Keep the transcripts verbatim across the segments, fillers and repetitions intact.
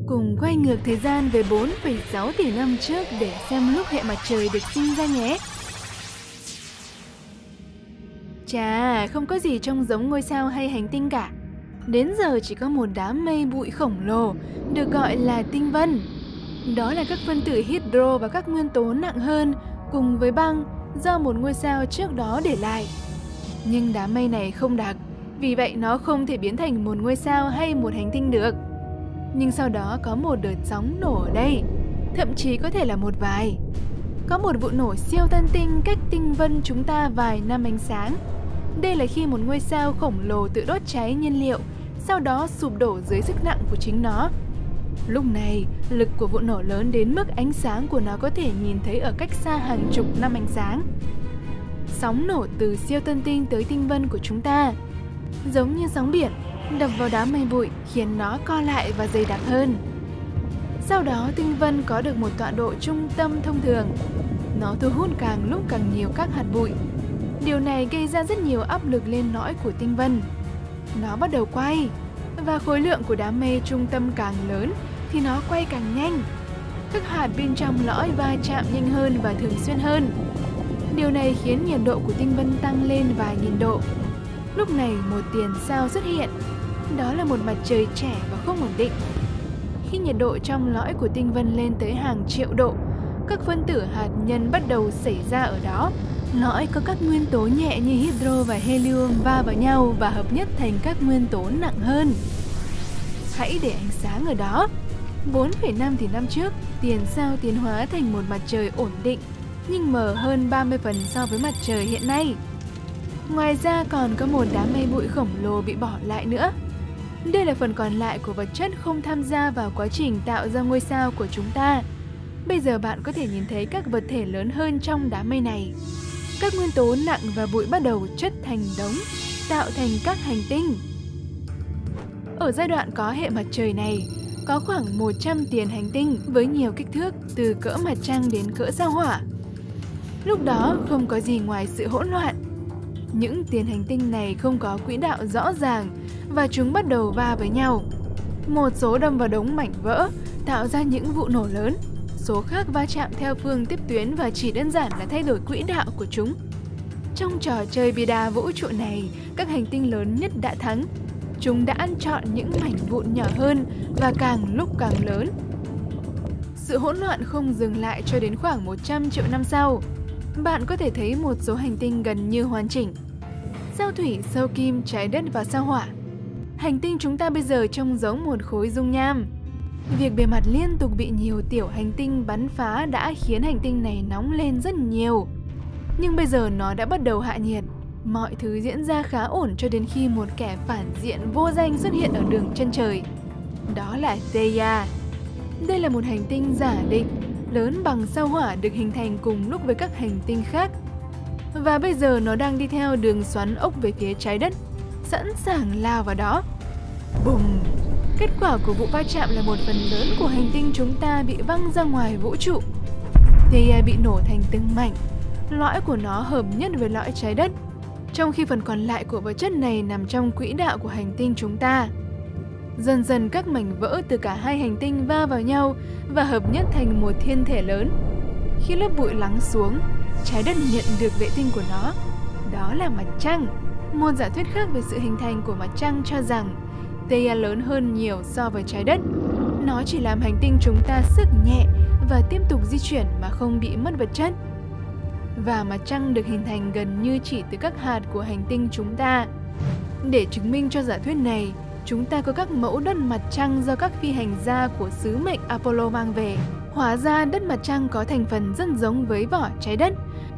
Cùng quay ngược thời gian về bốn phẩy sáu tỷ năm trước để xem lúc hệ mặt trời được sinh ra nhé. Chà, không có gì trông giống ngôi sao hay hành tinh cả. Đến giờ chỉ có một đám mây bụi khổng lồ, được gọi là tinh vân. Đó là các phân tử hydro và các nguyên tố nặng hơn, cùng với băng, do một ngôi sao trước đó để lại. Nhưng đám mây này không đặc, vì vậy nó không thể biến thành một ngôi sao hay một hành tinh được. Nhưng sau đó có một đợt sóng nổ ở đây, thậm chí có thể là một vài. Có một vụ nổ siêu tân tinh cách tinh vân chúng ta vài năm ánh sáng. Đây là khi một ngôi sao khổng lồ tự đốt cháy nhiên liệu, sau đó sụp đổ dưới sức nặng của chính nó. Lúc này, lực của vụ nổ lớn đến mức ánh sáng của nó có thể nhìn thấy ở cách xa hàng chục năm ánh sáng. Sóng nổ từ siêu tân tinh tới tinh vân của chúng ta, giống như sóng biển, đập vào đám mây bụi khiến nó co lại và dày đặc hơn. Sau đó tinh vân có được một tọa độ trung tâm thông thường. Nó thu hút càng lúc càng nhiều các hạt bụi. Điều này gây ra rất nhiều áp lực lên lõi của tinh vân. Nó bắt đầu quay, và khối lượng của đám mây trung tâm càng lớn thì nó quay càng nhanh. Các hạt bên trong lõi va chạm nhanh hơn và thường xuyên hơn. Điều này khiến nhiệt độ của tinh vân tăng lên vài nghìn độ. Lúc này một tiền sao xuất hiện. Đó là một mặt trời trẻ và không ổn định. Khi nhiệt độ trong lõi của tinh vân lên tới hàng triệu độ, các phân tử hạt nhân bắt đầu xảy ra ở đó. Lõi có các nguyên tố nhẹ như hydro và helium va vào nhau và hợp nhất thành các nguyên tố nặng hơn. Hãy để ánh sáng ở đó. bốn phẩy năm tỷ năm trước, tiền sao tiến hóa thành một mặt trời ổn định, nhưng mờ hơn ba mươi phần so với mặt trời hiện nay. Ngoài ra còn có một đám mây bụi khổng lồ bị bỏ lại nữa. Đây là phần còn lại của vật chất không tham gia vào quá trình tạo ra ngôi sao của chúng ta. Bây giờ bạn có thể nhìn thấy các vật thể lớn hơn trong đám mây này. Các nguyên tố nặng và bụi bắt đầu chất thành đống, tạo thành các hành tinh. Ở giai đoạn có hệ mặt trời này, có khoảng một trăm tiền hành tinh với nhiều kích thước từ cỡ mặt trăng đến cỡ sao hỏa. Lúc đó không có gì ngoài sự hỗn loạn. Những tiền hành tinh này không có quỹ đạo rõ ràng và chúng bắt đầu va với nhau. Một số đâm vào đống mảnh vỡ, tạo ra những vụ nổ lớn. Số khác va chạm theo phương tiếp tuyến và chỉ đơn giản là thay đổi quỹ đạo của chúng. Trong trò chơi bia đá vũ trụ này, các hành tinh lớn nhất đã thắng. Chúng đã ăn trọn những mảnh vụn nhỏ hơn và càng lúc càng lớn. Sự hỗn loạn không dừng lại cho đến khoảng một trăm triệu năm sau. Bạn có thể thấy một số hành tinh gần như hoàn chỉnh. Sao Thủy, sao Kim, Trái Đất và sao Hỏa. Hành tinh chúng ta bây giờ trông giống một khối dung nham. Việc bề mặt liên tục bị nhiều tiểu hành tinh bắn phá đã khiến hành tinh này nóng lên rất nhiều. Nhưng bây giờ nó đã bắt đầu hạ nhiệt. Mọi thứ diễn ra khá ổn cho đến khi một kẻ phản diện vô danh xuất hiện ở đường chân trời. Đó là Theia. Đây là một hành tinh giả định, lớn bằng sao Hỏa được hình thành cùng lúc với các hành tinh khác. Và bây giờ nó đang đi theo đường xoắn ốc về phía Trái Đất, sẵn sàng lao vào đó. Bùm! Kết quả của vụ va chạm là một phần lớn của hành tinh chúng ta bị văng ra ngoài vũ trụ. Theia bị nổ thành từng mảnh, lõi của nó hợp nhất với lõi Trái Đất, trong khi phần còn lại của vật chất này nằm trong quỹ đạo của hành tinh chúng ta. Dần dần các mảnh vỡ từ cả hai hành tinh va vào nhau và hợp nhất thành một thiên thể lớn. Khi lớp bụi lắng xuống, Trái Đất nhận được vệ tinh của nó. Đó là mặt trăng. Một giả thuyết khác về sự hình thành của mặt trăng cho rằng Theia lớn hơn nhiều so với Trái Đất. Nó chỉ làm hành tinh chúng ta sức nhẹ và tiếp tục di chuyển mà không bị mất vật chất. Và mặt trăng được hình thành gần như chỉ từ các hạt của hành tinh chúng ta. Để chứng minh cho giả thuyết này, chúng ta có các mẫu đất mặt trăng do các phi hành gia của sứ mệnh Apollo mang về. Hóa ra đất mặt trăng có thành phần rất giống với vỏ Trái Đất.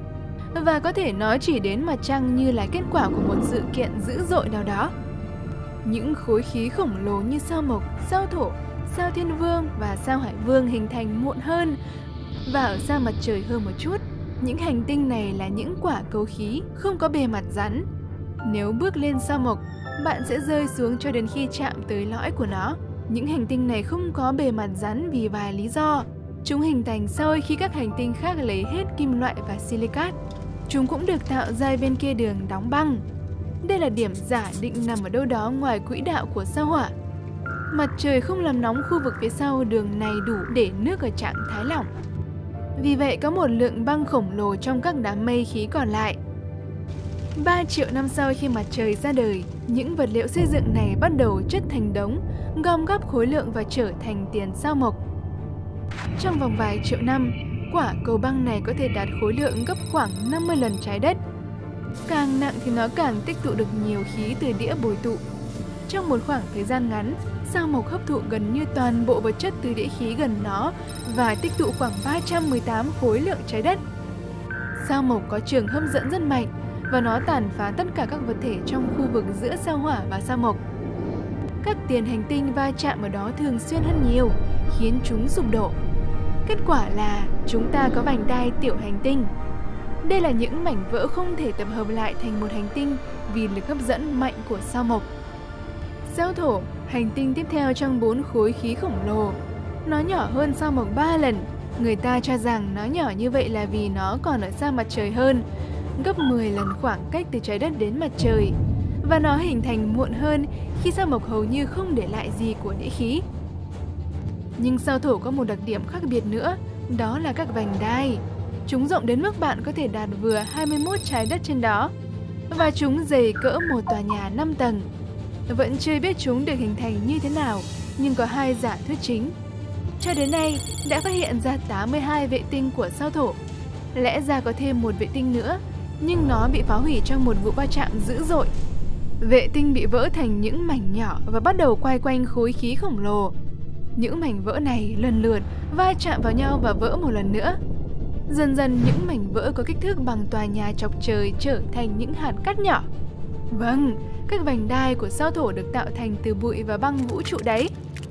Và có thể nó chỉ đến mặt trăng như là kết quả của một sự kiện dữ dội nào đó. Những khối khí khổng lồ như sao Mộc, sao Thổ, sao Thiên Vương và sao Hải Vương hình thành muộn hơn và ở xa mặt trời hơn một chút. Những hành tinh này là những quả cầu khí không có bề mặt rắn. Nếu bước lên sao Mộc, bạn sẽ rơi xuống cho đến khi chạm tới lõi của nó. Những hành tinh này không có bề mặt rắn vì vài lý do. Chúng hình thành sau khi các hành tinh khác lấy hết kim loại và silicat. Chúng cũng được tạo ra bên kia đường đóng băng. Đây là điểm giả định nằm ở đâu đó ngoài quỹ đạo của sao Hỏa. Mặt trời không làm nóng khu vực phía sau đường này đủ để nước ở trạng thái lỏng. Vì vậy có một lượng băng khổng lồ trong các đám mây khí còn lại. ba triệu năm sau khi mặt trời ra đời, những vật liệu xây dựng này bắt đầu chất thành đống, gom góp khối lượng và trở thành tiền sao mộc. Trong vòng vài triệu năm, quả cầu băng này có thể đạt khối lượng gấp khoảng năm mươi lần trái đất. Càng nặng thì nó càng tích tụ được nhiều khí từ đĩa bồi tụ. Trong một khoảng thời gian ngắn, sao mộc hấp thụ gần như toàn bộ vật chất từ đĩa khí gần nó và tích tụ khoảng ba trăm mười tám khối lượng trái đất. Sao mộc có trường hấp dẫn rất mạnh và nó tàn phá tất cả các vật thể trong khu vực giữa sao hỏa và sao mộc. Các tiền hành tinh va chạm ở đó thường xuyên hơn nhiều, khiến chúng sụp đổ. Kết quả là chúng ta có vành đai tiểu hành tinh. Đây là những mảnh vỡ không thể tập hợp lại thành một hành tinh vì lực hấp dẫn mạnh của sao mộc. Sao Thổ, hành tinh tiếp theo trong bốn khối khí khổng lồ. Nó nhỏ hơn sao mộc ba lần. Người ta cho rằng nó nhỏ như vậy là vì nó còn ở xa mặt trời hơn, gấp mười lần khoảng cách từ trái đất đến mặt trời. Và nó hình thành muộn hơn khi sao mộc hầu như không để lại gì của đĩa khí. Nhưng sao Thổ có một đặc điểm khác biệt nữa, đó là các vành đai. Chúng rộng đến mức bạn có thể đạt vừa hai mươi mốt trái đất trên đó. Và chúng dày cỡ một tòa nhà năm tầng. Vẫn chưa biết chúng được hình thành như thế nào, nhưng có hai giả thuyết chính. Cho đến nay, đã phát hiện ra tám mươi hai vệ tinh của sao Thổ. Lẽ ra có thêm một vệ tinh nữa, nhưng nó bị phá hủy trong một vụ va chạm dữ dội. Vệ tinh bị vỡ thành những mảnh nhỏ và bắt đầu quay quanh khối khí khổng lồ. Những mảnh vỡ này lần lượt va chạm vào nhau và vỡ một lần nữa. Dần dần những mảnh vỡ có kích thước bằng tòa nhà chọc trời trở thành những hạt cát nhỏ. Vâng, các vành đai của sao Thổ được tạo thành từ bụi và băng vũ trụ đấy.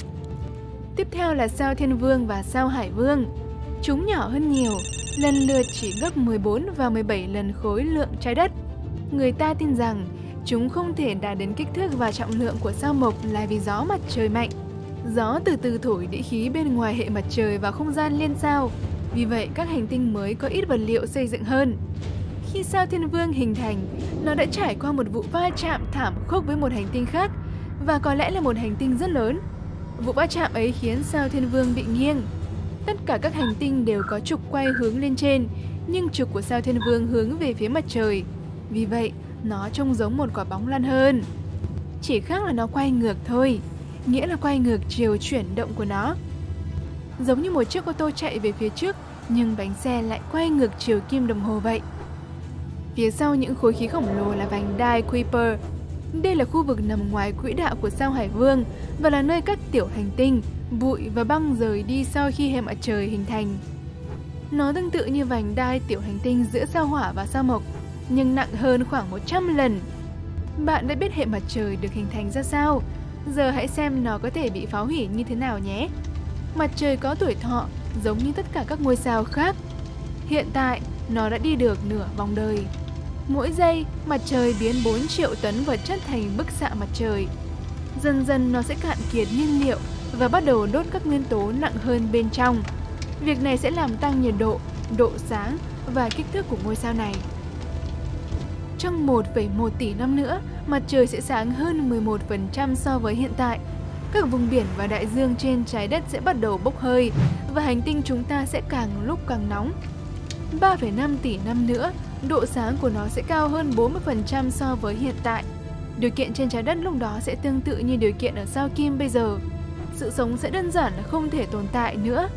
Tiếp theo là sao Thiên Vương và sao Hải Vương. Chúng nhỏ hơn nhiều, lần lượt chỉ gấp mười bốn và mười bảy lần khối lượng trái đất. Người ta tin rằng chúng không thể đạt đến kích thước và trọng lượng của sao mộc là vì gió mặt trời mạnh. Gió từ từ thổi đĩa khí bên ngoài hệ mặt trời vào không gian liên sao. Vì vậy các hành tinh mới có ít vật liệu xây dựng hơn. Khi sao Thiên Vương hình thành, nó đã trải qua một vụ va chạm thảm khốc với một hành tinh khác, và có lẽ là một hành tinh rất lớn. Vụ va chạm ấy khiến sao Thiên Vương bị nghiêng. Tất cả các hành tinh đều có trục quay hướng lên trên, nhưng trục của sao Thiên Vương hướng về phía mặt trời. Vì vậy, nó trông giống một quả bóng lăn hơn. Chỉ khác là nó quay ngược thôi, nghĩa là quay ngược chiều chuyển động của nó. Giống như một chiếc ô tô chạy về phía trước, nhưng bánh xe lại quay ngược chiều kim đồng hồ vậy. Phía sau những khối khí khổng lồ là vành đai Kuiper. Đây là khu vực nằm ngoài quỹ đạo của sao Hải Vương và là nơi các tiểu hành tinh, bụi và băng rời đi sau khi hệ mặt trời hình thành. Nó tương tự như vành đai tiểu hành tinh giữa sao Hỏa và sao Mộc, nhưng nặng hơn khoảng một trăm lần. Bạn đã biết hệ mặt trời được hình thành ra sao? Giờ hãy xem nó có thể bị phá hủy như thế nào nhé. Mặt trời có tuổi thọ giống như tất cả các ngôi sao khác. Hiện tại, nó đã đi được nửa vòng đời. Mỗi giây, mặt trời biến bốn triệu tấn vật chất thành bức xạ mặt trời. Dần dần nó sẽ cạn kiệt nhiên liệu và bắt đầu đốt các nguyên tố nặng hơn bên trong. Việc này sẽ làm tăng nhiệt độ, độ sáng và kích thước của ngôi sao này. Trong một phẩy một tỷ năm nữa, mặt trời sẽ sáng hơn mười một phần trăm so với hiện tại. Các vùng biển và đại dương trên trái đất sẽ bắt đầu bốc hơi và hành tinh chúng ta sẽ càng lúc càng nóng. ba phẩy năm tỷ năm nữa, độ sáng của nó sẽ cao hơn bốn mươi phần trăm so với hiện tại. Điều kiện trên trái đất lúc đó sẽ tương tự như điều kiện ở sao Kim bây giờ. Sự sống sẽ đơn giản là không thể tồn tại nữa.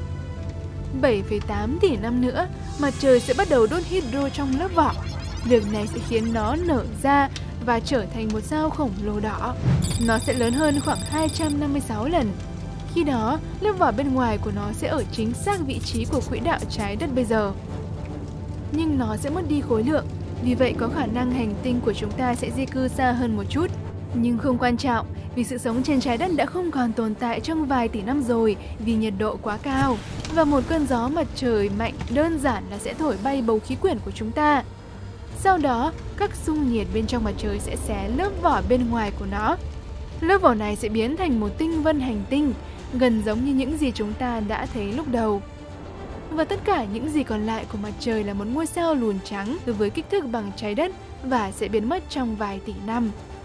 bảy phẩy tám tỷ năm nữa, mặt trời sẽ bắt đầu đốt hydro trong lớp vỏ. Việc này sẽ khiến nó nở ra và trở thành một sao khổng lồ đỏ. Nó sẽ lớn hơn khoảng hai trăm năm mươi sáu lần. Khi đó, lớp vỏ bên ngoài của nó sẽ ở chính xác vị trí của quỹ đạo trái đất bây giờ. Nhưng nó sẽ mất đi khối lượng, vì vậy có khả năng hành tinh của chúng ta sẽ di cư xa hơn một chút. Nhưng không quan trọng, vì sự sống trên trái đất đã không còn tồn tại trong vài tỷ năm rồi vì nhiệt độ quá cao. Và một cơn gió mặt trời mạnh đơn giản là sẽ thổi bay bầu khí quyển của chúng ta. Sau đó, các xung nhiệt bên trong mặt trời sẽ xé lớp vỏ bên ngoài của nó. Lớp vỏ này sẽ biến thành một tinh vân hành tinh, gần giống như những gì chúng ta đã thấy lúc đầu. Và tất cả những gì còn lại của mặt trời là một ngôi sao lùn trắng với kích thước bằng trái đất và sẽ biến mất trong vài tỷ năm.